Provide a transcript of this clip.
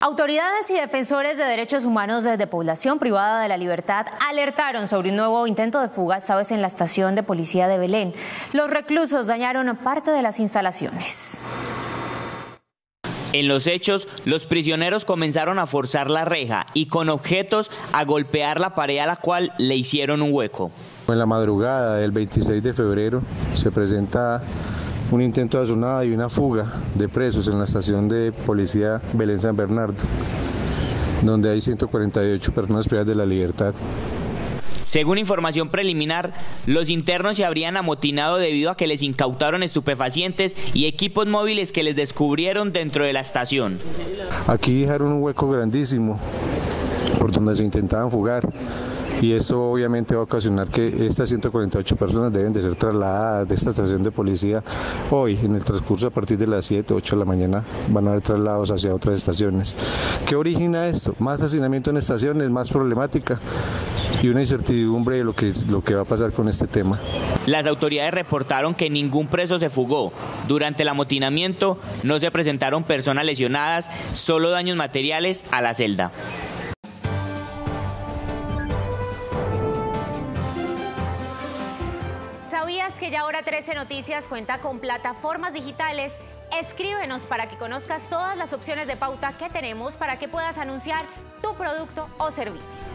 Autoridades y defensores de derechos humanos de población privada de la libertad alertaron sobre un nuevo intento de fuga, esta vez en la estación de policía de Belén. Los reclusos dañaron parte de las instalaciones. En los hechos, los prisioneros comenzaron a forzar la reja y con objetos a golpear la pared, a la cual le hicieron un hueco. En la madrugada del 26 de febrero se presenta un intento de asonada y una fuga de presos en la estación de policía Belén San Bernardo, donde hay 148 personas privadas de la libertad. Según información preliminar, los internos se habrían amotinado debido a que les incautaron estupefacientes y equipos móviles que les descubrieron dentro de la estación. Aquí dejaron un hueco grandísimo por donde se intentaban fugar. Y esto obviamente va a ocasionar que estas 148 personas deben de ser trasladadas de esta estación de policía hoy, en el transcurso a partir de las 7, 8 de la mañana, van a haber traslados hacia otras estaciones. ¿Qué origina esto? Más hacinamiento en estaciones, más problemática y una incertidumbre de lo que va a pasar con este tema. Las autoridades reportaron que ningún preso se fugó. Durante el amotinamiento no se presentaron personas lesionadas, solo daños materiales a la celda. ¿Sabías que ya ahora 13 Noticias cuenta con plataformas digitales? Escríbenos para que conozcas todas las opciones de pauta que tenemos para que puedas anunciar tu producto o servicio.